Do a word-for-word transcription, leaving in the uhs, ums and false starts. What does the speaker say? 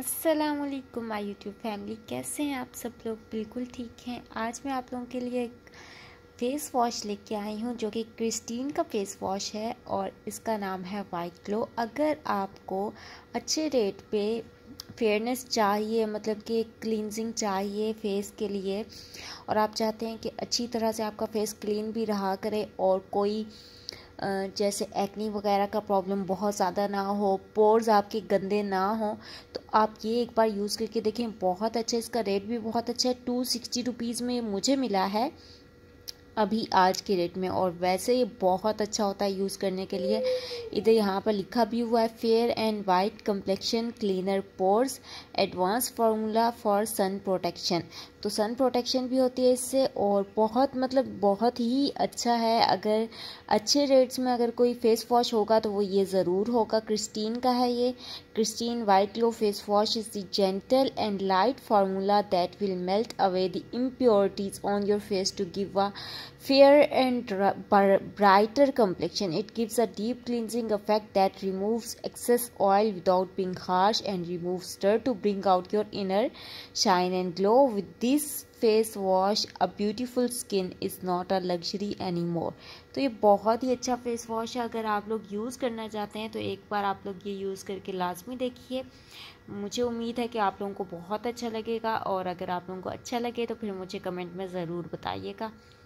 अस्सलामुअलैकुम my YouTube family, कैसे हैं आप सब लोग। बिल्कुल ठीक हैं। आज मैं आप लोगों के लिए एक फेस वॉश लेके आई हूँ जो कि क्रिस्टीन का फेस वॉश है और इसका नाम है वाइट ग्लो। अगर आपको अच्छे रेट पे फेयरनेस चाहिए, मतलब कि क्लींजिंग चाहिए फेस के लिए, और आप चाहते हैं कि अच्छी तरह से आपका फेस क्लीन भी रहा करे और कोई जैसे एक्नी वगैरह का प्रॉब्लम बहुत ज़्यादा ना हो, पोर्स आपके गंदे ना हो, तो आप ये एक बार यूज़ करके देखें। बहुत अच्छा, इसका रेट भी बहुत अच्छा है। टू सिक्सटी रुपीज़ में मुझे मिला है अभी आज के रेट में, और वैसे ये बहुत अच्छा होता है यूज़ करने के लिए। इधर यहाँ पर लिखा भी हुआ है fair and white complexion cleaner pores advance formula for sun protection. तो सन प्रोटेक्शन भी होती है इससे, और बहुत मतलब बहुत ही अच्छा है। अगर अच्छे रेट्स में अगर कोई फेस वॉश होगा तो वो ये ज़रूर होगा। क्रिस्टीन का है ये। Christine white glow face wash is the gentle and light formula that will melt away the impurities on your face to give a fair and brighter complexion. It gives a deep cleansing effect that removes excess oil without being harsh and removes dirt to bring out your inner shine and glow. With this face wash, a beautiful skin is not a luxury anymore. तो ये बहुत ही अच्छा face wash है। अगर आप लोग use करना चाहते हैं तो एक बार आप लोग ये यूज़ करके लाजमी देखिए। मुझे उम्मीद है कि आप लोगों को बहुत अच्छा लगेगा, और अगर आप लोगों को अच्छा लगे तो फिर मुझे कमेंट में ज़रूर बताइएगा।